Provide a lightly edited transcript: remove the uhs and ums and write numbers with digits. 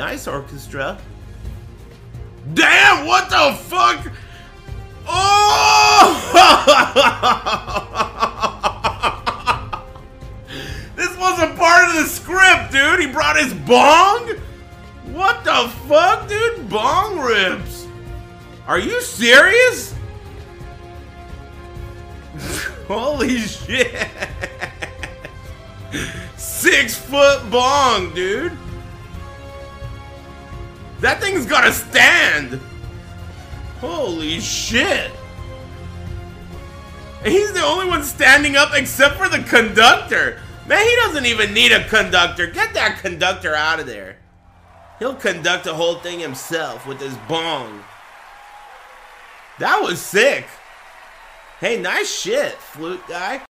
Nice orchestra. Damn, what the fuck? Oh! This wasn't part of the script, dude. He brought his bong? What the fuck, dude? Bong rips. Are you serious? Holy shit. 6-foot bong, dude. That thing's gotta stand. Holy shit. And he's the only one standing up except for the conductor. Man, he doesn't even need a conductor. Get that conductor out of there. He'll conduct the whole thing himself with his bong. That was sick. Hey, nice shit, flute guy.